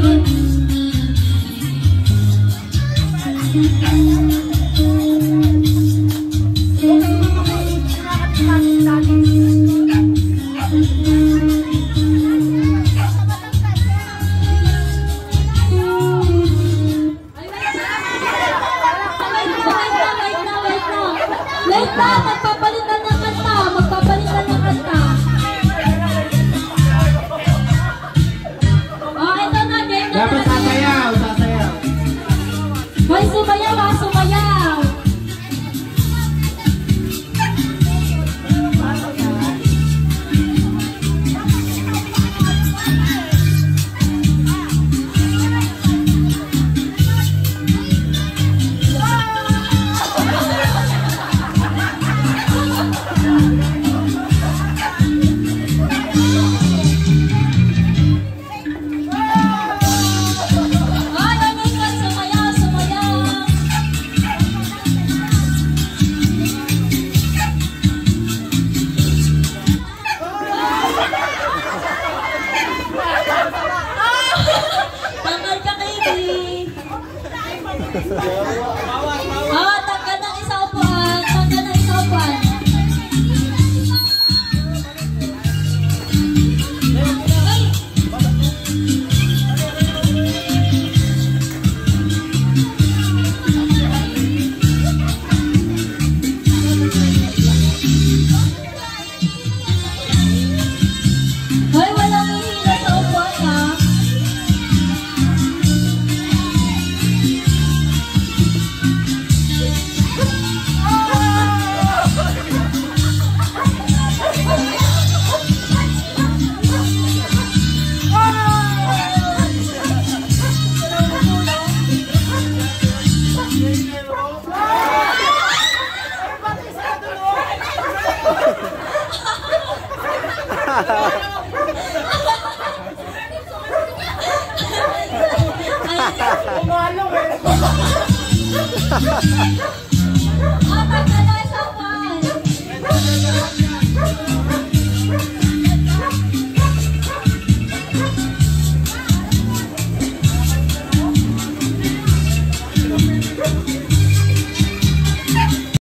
Magpapalitan ng kanta. Magpapalitan ng kanta. Oh, ito na. Game na. Dapat sasayaw. Sasayaw. Hoy, sumayaw ha. Sumayaw. Oh, tanggal ng isang upuan. Tanggal ng isang upuan. Hoy, walang hihila sa upuan ha. Umalo eh.